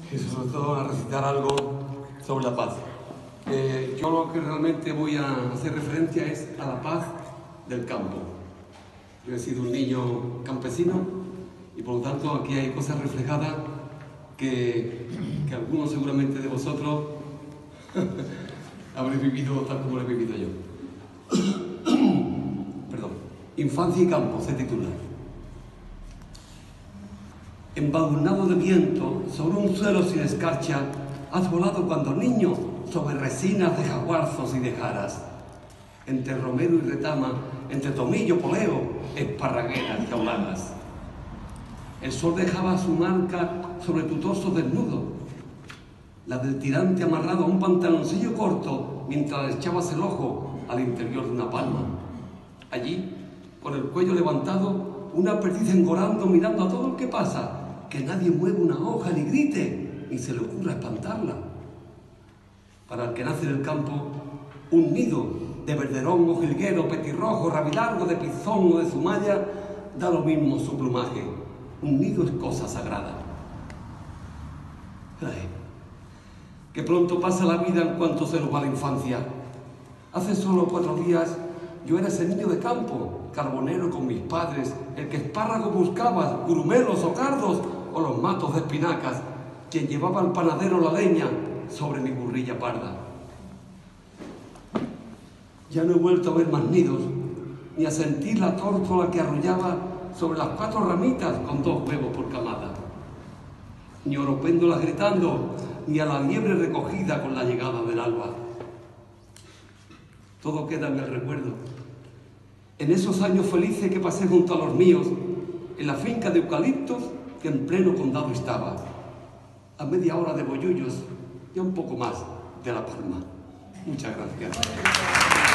y sobre todo a recitar algo sobre la paz. Yo lo que realmente voy a hacer referencia es a la paz del campo. Yo he sido un niño campesino y por lo tanto aquí hay cosas reflejadas que algunos seguramente de vosotros habréis vivido tal como lo he vivido yo. Perdón. Infancia y campo se titula. Embadurnado de viento, sobre un suelo sin escarcha, has volado cuando niño sobre resinas de jaguarzos y de jaras. Entre romero y retama, entre tomillo, poleo, esparragueras jauladas. El sol dejaba su marca sobre tu torso desnudo, la del tirante amarrado a un pantaloncillo corto mientras le echabas el ojo al interior de una palma. Allí, con el cuello levantado, una perdiz engorando mirando a todo el que pasa, que nadie mueva una hoja ni grite, ni se le ocurra espantarla. Para el que nace en el campo, un nido de verderón o jilguero, petirrojo, rabilargo, de pizón o de zumaya, da lo mismo su plumaje. Un nido es cosa sagrada. Ay, que pronto pasa la vida en cuanto se nos va la infancia. Hace solo 4 días yo era ese niño de campo, carbonero con mis padres, el que espárragos buscaba, grumelos o cardos, o los matos de espinacas, quien llevaba al panadero la leña sobre mi burrilla parda. Ya no he vuelto a ver más nidos, ni a sentir la tórtola que arrullaba sobre las 4 ramitas con 2 huevos por camada, ni oropéndolas gritando, ni a la liebre recogida con la llegada del alba. Todo queda en el recuerdo, en esos años felices que pasé junto a los míos, en la finca de eucaliptos que en pleno condado estaba, a media hora de Bollullos y a un poco más de La Palma. Muchas gracias.